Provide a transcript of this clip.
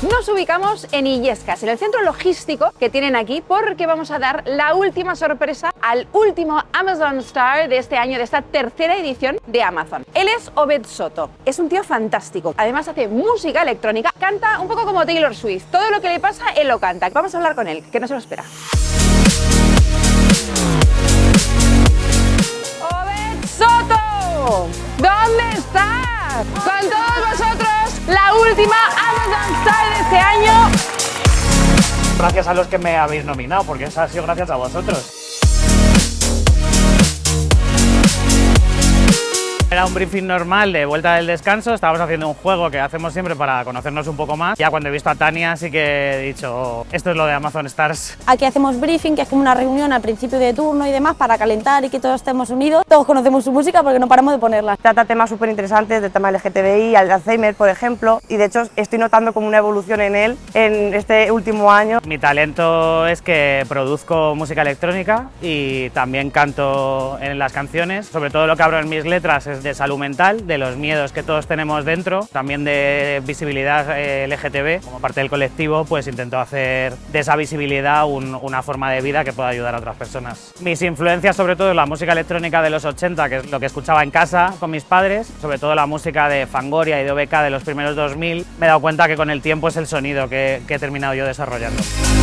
Nos ubicamos en Illescas, en el centro logístico que tienen aquí, porque vamos a dar la última sorpresa al último Amazon Star de este año, de esta tercera edición de Amazon. Él es Obed Soto, es un tío fantástico, además hace música electrónica, canta un poco como Taylor Swift, todo lo que le pasa él lo canta. Vamos a hablar con él, que no se lo espera. ¡Obed Soto! ¿Dónde estás? Con todos vosotros, la última Amazon Star de este año. Gracias a los que me habéis nominado, porque eso ha sido gracias a vosotros. Era un briefing normal de vuelta del descanso, estábamos haciendo un juego que hacemos siempre para conocernos un poco más. Ya cuando he visto a Tania sí que he dicho, esto es lo de Amazon Stars. Aquí hacemos briefing, que es como una reunión al principio de turno y demás para calentar y que todos estemos unidos. Todos conocemos su música porque no paramos de ponerla. Trata temas súper interesantes, del tema LGTBI, al Alzheimer, por ejemplo, y de hecho estoy notando como una evolución en él en este último año. Mi talento es que produzco música electrónica y también canto en las canciones. Sobre todo lo que abro en mis letras es de salud mental, de los miedos que todos tenemos dentro, también de visibilidad LGTB. Como parte del colectivo, pues intento hacer de esa visibilidad una forma de vida que pueda ayudar a otras personas. Mis influencias, sobre todo, es la música electrónica de los 80, que es lo que escuchaba en casa con mis padres, sobre todo la música de Fangoria y de OBK de los primeros 2000. Me he dado cuenta que con el tiempo es el sonido que he terminado yo desarrollando.